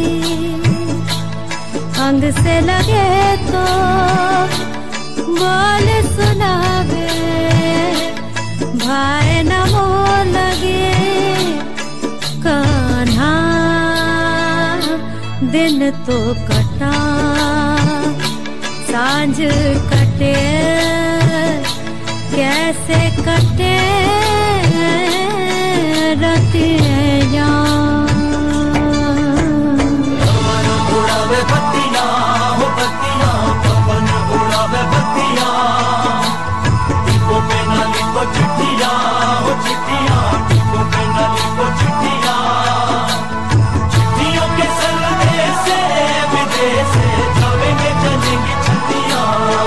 अंग से लगे तो बोल सुनावे, भाई नमो लगे कान्हा। दिन तो कटा सांझ कटे, कैसे कटे रतिया। उड़ावे बत्तियां हो बत्तियां, पवन उड़ावे बत्तियां। लिखो पे ना लिखो चिट्ठियां हो चिट्ठियां, लिखो पे ना लिखो चिट्ठियां। चिट्ठियों के संदेश से विदेश से जावेंगे चलेंगे छत्तियां।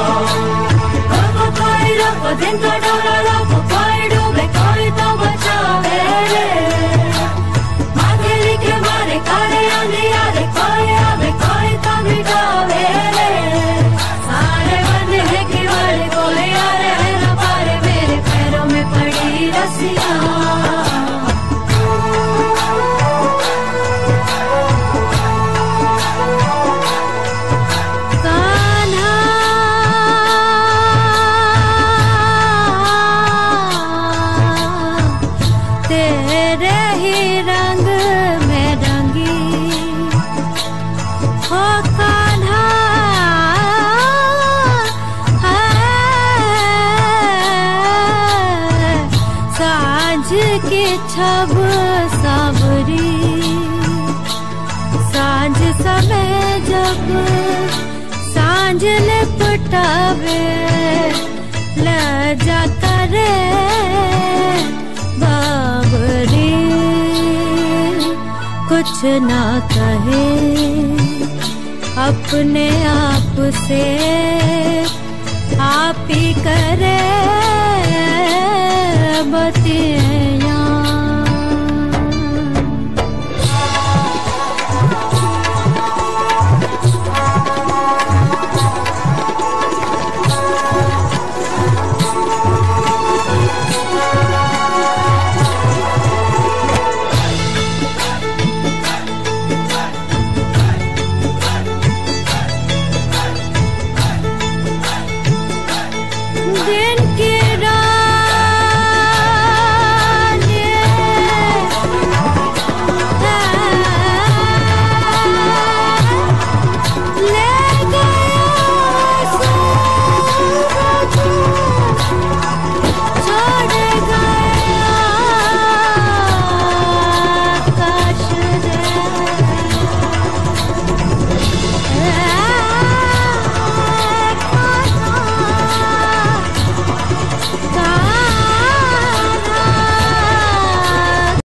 दिन का डोला रखो, कोई डूबे कोई तो बचावे रे। माथे लिखे मारे काले अंधियारे, कोई आवे कोई तो मिटावे रे। सारे बंद है किवाड़े, कोई आ रहे न पारे, मेरे पैरों में पड़ी रस्सियां। तेरे ही रंग में रंगी हो कान्हा, सांझ की छब सावरी। सांझ समय जब सांझ लिपटावे, लजा करे बावरी। कुछ ना कहे अपने आप से, आप ही करे बतिया।